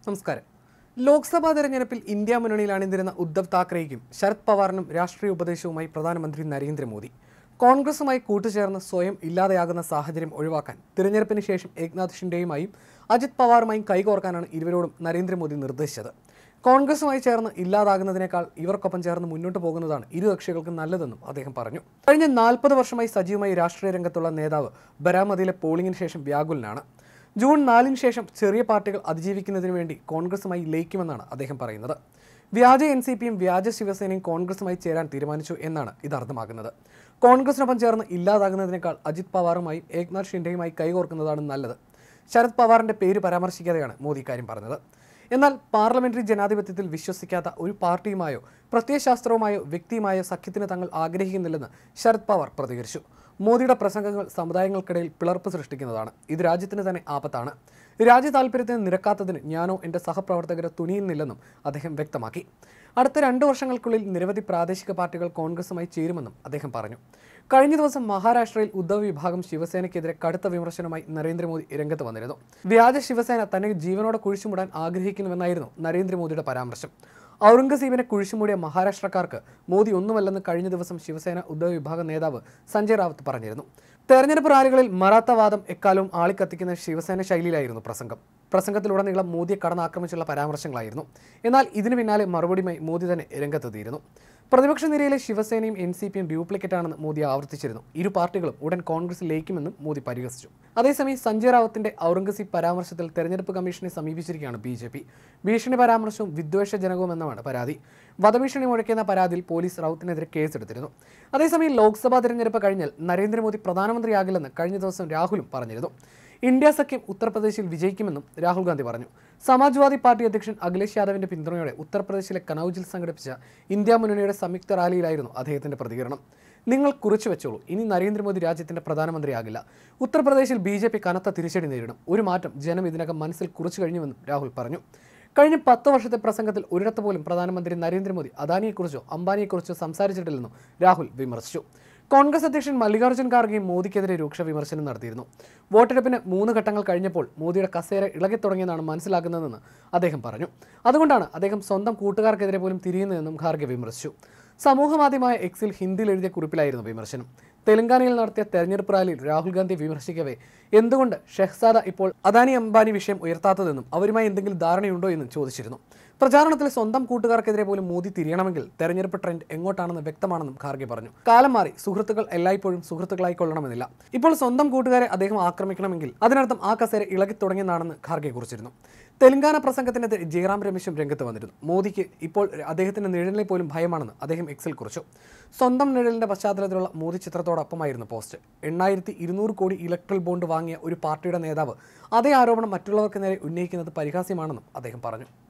നമസ്കാരം. ലോക്സഭാ തെരഞ്ഞെടുപ്പിൽ ഇന്ത്യ മുന്നണിയിൽ അണിനിരുന്ന ഉദ്ധവ് താക്കറെയ്ക്കും ശരത് പവാറിനും രാഷ്ട്രീയ ഉപദേശവുമായി പ്രധാനമന്ത്രി നരേന്ദ്രമോദി. കോൺഗ്രസുമായി കൂട്ടുചേർന്ന് സ്വയം ഇല്ലാതെയാകുന്ന സാഹചര്യം ഒഴിവാക്കാൻ തിരഞ്ഞെടുപ്പിന് ശേഷം ഏക്നാഥ് ഷിൻഡെയുമായും അജിത് പവാറുമായും കൈകോർക്കാനാണ് ഇരുവരോടും നരേന്ദ്രമോദി നിർദ്ദേശിച്ചത്. കോൺഗ്രസുമായി ചേർന്ന് ഇല്ലാതാകുന്നതിനേക്കാൾ ഇവർക്കൊപ്പം ചേർന്ന് മുന്നോട്ട് പോകുന്നതാണ് ഇരു കക്ഷികൾക്കും നല്ലതെന്നും അദ്ദേഹം പറഞ്ഞു. കഴിഞ്ഞ 40 വർഷമായി സജീവമായി രാഷ്ട്രീയ രംഗത്തുള്ള നേതാവ് ബരാമതിയിലെ പോളിംഗിന് ശേഷം വ്യാകുലനാണ്. ജൂൺ 4 ശേഷം ചെറിയ പാർട്ടികൾ അതിജീവിക്കുന്നതിന് വേണ്ടി കോൺഗ്രസുമായി ലയിക്കുമെന്നാണ് അദ്ദേഹം പറയുന്നത്. വ്യാജ NCPയും വ്യാജ ശിവസേനയും കോൺഗ്രസുമായി ചേരാൻ തീരുമാനിച്ചു എന്നാണ് ഇത് അർത്ഥമാക്കുന്നത്. കോൺഗ്രസിനൊപ്പം ചേർന്ന് ഇല്ലാതാകുന്നതിനേക്കാൾ അജിത് പവാറുമായും ഏക്നാഥ് ഷിൻഡെയുമായി കൈകോർക്കുന്നതാണ് നല്ലത്. ശരത് പവാറിന്റെ പേര് പരാമർശിക്കാതെയാണ് മോദി ഇക്കാര്യം പറഞ്ഞത്. എന്നാൽ പാർലമെന്ററി ജനാധിപത്യത്തിൽ വിശ്വസിക്കാത്ത ഒരു പാർട്ടിയുമായോ പ്രത്യയശാസ്ത്രവുമായോ വ്യക്തിയുമായോ സഖ്യത്തിന് തങ്ങൾ ആഗ്രഹിക്കുന്നില്ലെന്ന് ശരത് പവാർ പ്രതികരിച്ചു. മോദിയുടെ പ്രസംഗങ്ങൾ സമുദായങ്ങൾക്കിടയിൽ പിളർപ്പ് സൃഷ്ടിക്കുന്നതാണ്. ഇത് രാജ്യത്തിന് തന്നെ ആപത്താണ്. രാജ്യ താൽപര്യത്തിന് നിരക്കാത്തതിന് ഞാനോ എൻ്റെ സഹപ്രവർത്തകരോ തുനിയുന്നില്ലെന്നും അദ്ദേഹം വ്യക്തമാക്കി. അടുത്ത 2 വർഷങ്ങൾക്കുള്ളിൽ നിരവധി പ്രാദേശിക പാർട്ടികൾ കോൺഗ്രസുമായി ചേരുമെന്നും അദ്ദേഹം പറഞ്ഞു. കഴിഞ്ഞ ദിവസം മഹാരാഷ്ട്രയിൽ ഉദ്ധവ് വിഭാഗം ശിവസേനയ്ക്കെതിരെ കടുത്ത വിമർശനവുമായി നരേന്ദ്രമോദി രംഗത്ത് വന്നിരുന്നു. വ്യാജ ശിവസേന തന്നെ ജീവനോടെ കുഴിച്ചുമൂടാൻ ആഗ്രഹിക്കുന്നുവെന്നായിരുന്നു നരേന്ദ്രമോദിയുടെ പരാമർശം. ഔറംഗസീബിനെ കുഴിച്ചുമൂടിയ മഹാരാഷ്ട്രക്കാർക്ക് മോദി ഒന്നുമല്ലെന്ന് കഴിഞ്ഞ ദിവസം ശിവസേന ഉദ്ധവ് വിഭാഗം നേതാവ് സഞ്ജയ് റാവത്ത് പറഞ്ഞിരുന്നു. തെരഞ്ഞെടുപ്പ് റാലികളിൽ മറാത്തവാദം എക്കാലവും ആളിക്കത്തിക്കുന്ന ശിവസേന ശൈലിയിലായിരുന്നു പ്രസംഗത്തിലുടനീളം മോദിയെ കടന്നാക്രമിച്ചുള്ള പരാമർശങ്ങളായിരുന്നു. എന്നാൽ ഇതിനു പിന്നാലെ മറുപടിയുമായി മോദി തന്നെ രംഗത്തെത്തിയിരുന്നു. പ്രതിപക്ഷ നിരയിലെ ശിവസേനയും NCPയും ഡ്യൂപ്ലിക്കേറ്റ് ആണെന്ന് മോദി ആവർത്തിച്ചിരുന്നു. ഇരു പാർട്ടികളും ഉടൻ കോൺഗ്രസിൽ ലയിക്കുമെന്നും മോദി പരിഹസിച്ചു. അതേസമയം സഞ്ജയ് റാവത്തിന്റെ ഔറംഗസീബ് പരാമർശത്തിൽ തെരഞ്ഞെടുപ്പ് കമ്മീഷനെ സമീപിച്ചിരിക്കുകയാണ് BJP. ഭീഷണി പരാമർശവും വിദ്വേഷജനകവുമെന്നാണ് പരാതി. വധഭീഷണി മുഴക്കിയെന്ന പരാതിയിൽ പോലീസ് റാവത്തിനെതിരെ കേസെടുത്തിരുന്നു. അതേസമയം ലോക്സഭാ തെരഞ്ഞെടുപ്പ് കഴിഞ്ഞാൽ നരേന്ദ്രമോദി പ്രധാനമന്ത്രിയാകില്ലെന്ന് കഴിഞ്ഞ ദിവസം രാഹുലും പറഞ്ഞിരുന്നു. ഇന്ത്യ സഖ്യം ഉത്തർപ്രദേശിൽ വിജയിക്കുമെന്നും രാഹുൽ ഗാന്ധി പറഞ്ഞു. സമാജ്വാദി പാർട്ടി അധ്യക്ഷൻ അഖിലേഷ് യാദവിന്റെ പിന്തുണയോടെ ഉത്തർപ്രദേശിലെ കനൌജിൽ സംഘടിപ്പിച്ച ഇന്ത്യ മുന്നണിയുടെ സംയുക്ത റാലിയിലായിരുന്നു അദ്ദേഹത്തിന്റെ പ്രതികരണം. നിങ്ങൾ കുറിച്ചു വെച്ചോളൂ, ഇനി നരേന്ദ്രമോദി രാജ്യത്തിന്റെ പ്രധാനമന്ത്രിയാകില്ല. ഉത്തർപ്രദേശിൽ BJP കനത്ത തിരിച്ചടി നേരിടും. ഒരു മാറ്റം ജനം ഇതിനകം മനസ്സിൽ കുറിച്ചു കഴിഞ്ഞുവെന്നും രാഹുൽ പറഞ്ഞു. കഴിഞ്ഞ 10 വർഷത്തെ പ്രസംഗത്തിൽ ഒരിടത്ത് പോലും പ്രധാനമന്ത്രി നരേന്ദ്രമോദി അദാനിയെക്കുറിച്ചോ അംബാനിയെക്കുറിച്ചോ സംസാരിച്ചിട്ടില്ലെന്നും രാഹുൽ വിമർശിച്ചു. കോൺഗ്രസ് അധ്യക്ഷൻ മല്ലികാർജ്ജുൻ ഖാർഗെയും മോദിക്കെതിരെ രൂക്ഷ വിമർശനം നടത്തിയിരുന്നു. വോട്ടെടുപ്പിന് 3 ഘട്ടങ്ങൾ കഴിഞ്ഞപ്പോൾ മോദിയുടെ കസേര ഇളകിത്തുടങ്ങിയെന്നാണ് മനസ്സിലാക്കുന്നതെന്ന് അദ്ദേഹം പറഞ്ഞു. അതുകൊണ്ടാണ് അദ്ദേഹം സ്വന്തം കൂട്ടുകാർക്കെതിരെ പോലും തിരിയുന്നതെന്നും ഖാർഗെ വിമർശിച്ചു. സമൂഹമാധ്യമമായ Xൽ ഹിന്ദിയിൽ എഴുതിയ കുറിപ്പിലായിരുന്നു വിമർശനം. തെലങ്കാനയിൽ നടത്തിയ തെരഞ്ഞെടുപ്പ് റാലിയിൽ രാഹുൽ ഗാന്ധി വിമർശിക്കവേ എന്തുകൊണ്ട് ഷെഹ്സാദ ഇപ്പോൾ അദാനി അംബാനി വിഷയം ഉയർത്താത്തതെന്നും അവരുമായി എന്തെങ്കിലും ധാരണയുണ്ടോ എന്നും ചോദിച്ചിരുന്നു. പ്രചാരണത്തിൽ സ്വന്തം കൂട്ടുകാർക്കെതിരെ പോലും മോദി തിരിയണമെങ്കിൽ തെരഞ്ഞെടുപ്പ് ട്രെൻഡ് എങ്ങോട്ടാണെന്ന് വ്യക്തമാണെന്നും ഖാർഗെ പറഞ്ഞു. കാലം മാറി, സുഹൃത്തുക്കൾ എല്ലായ്പ്പോഴും സുഹൃത്തുക്കളായി കൊള്ളണമെന്നില്ല. ഇപ്പോൾ സ്വന്തം കൂട്ടുകാരെ അദ്ദേഹം ആക്രമിക്കണമെങ്കിൽ അതിനർത്ഥം ആ കസേര ഇളകി തുടങ്ങിയതാണെന്ന് ഖാർഗെ കുറിച്ചിരുന്നു. തെലങ്കാന പ്രസംഗത്തിനെതിരെ ജയറാം രമേശും രംഗത്ത് വന്നിരുന്നു. മോദിക്ക് ഇപ്പോൾ അദ്ദേഹത്തിന്റെ നിഴലിനെ പോലും ഭയമാണെന്ന് അദ്ദേഹം Xൽ കുറിച്ചു. സ്വന്തം നിഴലിന്റെ പശ്ചാത്തലത്തിലുള്ള മോദി ചിത്രത്തോടൊപ്പമായിരുന്നു പോസ്റ്റ്. 8200 കോടി ഇലക്ട്രൽ ബോണ്ട് വാങ്ങിയ ഒരു പാർട്ടിയുടെ നേതാവ് അതേ ആരോപണം മറ്റുള്ളവർക്ക് നേരെ ഉന്നയിക്കുന്നത് പരിഹാസ്യമാണെന്നും അദ്ദേഹം പറഞ്ഞു.